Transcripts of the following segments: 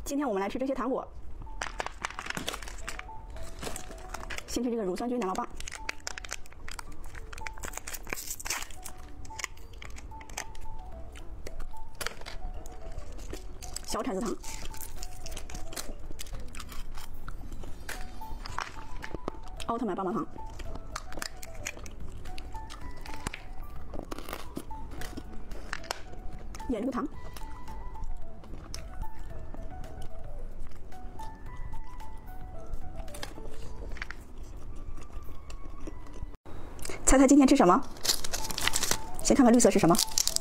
今天我们来吃这些糖果。先吃这个乳酸菌奶酪棒，小铲子糖，奥特曼棒棒糖，眼珠糖。 猜猜今天吃什么？先看看绿色是什么？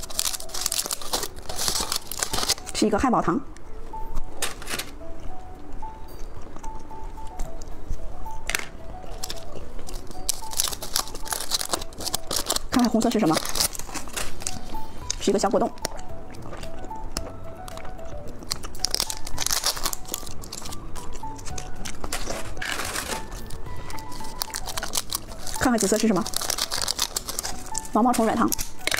是一个汉堡糖。看看红色是什么？是一个小果冻。看看紫色是什么？ 毛毛虫软糖，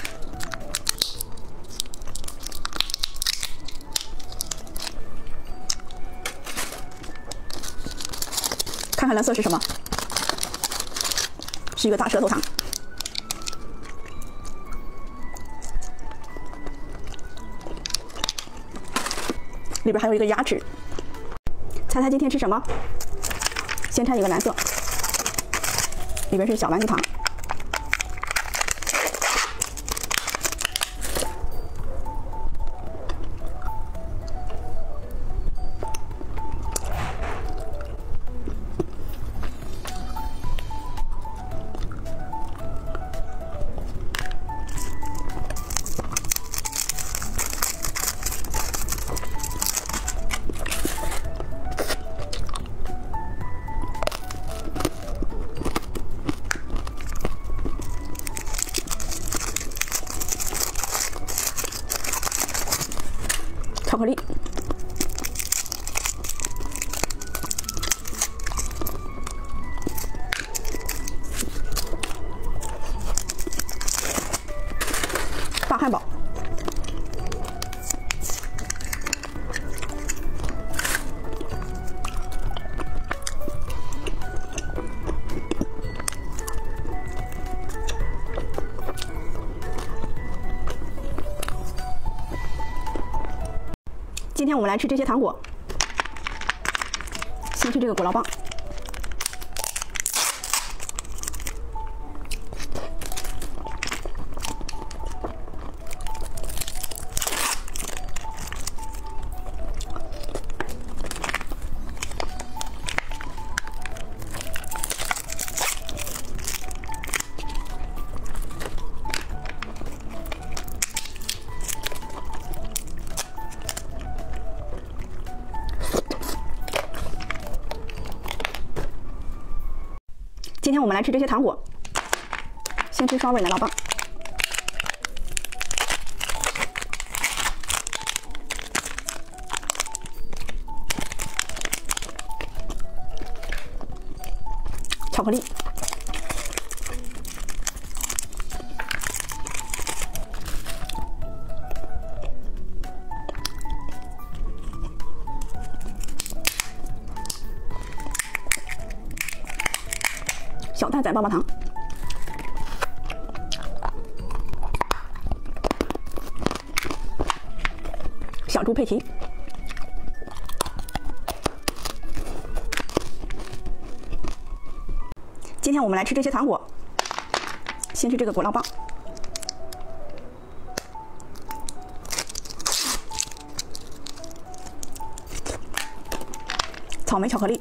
看看蓝色是什么？是一个大舌头糖。里边还有一个牙齿。猜猜今天吃什么？先拆一个蓝色，里边是小丸子糖。 巧克力，大汉堡，今天我们来吃这些糖果。先吃这个果酪棒，今天我们来吃这些糖果。先吃双味奶酪棒，巧克力，小蛋仔棒棒糖，小猪佩奇，今天我们来吃这些糖果。先吃这个果酪棒，草莓巧克力。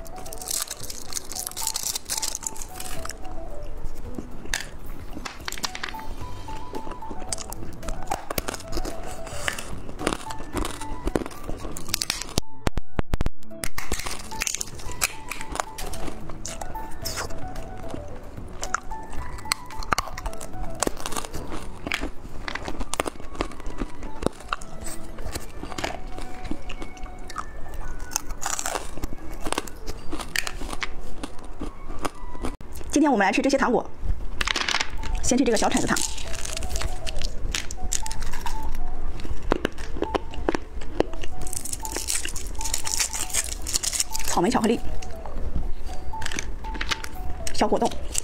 今天我们来吃这些糖果。先吃这个小铲子糖， 草莓巧克力，小果冻。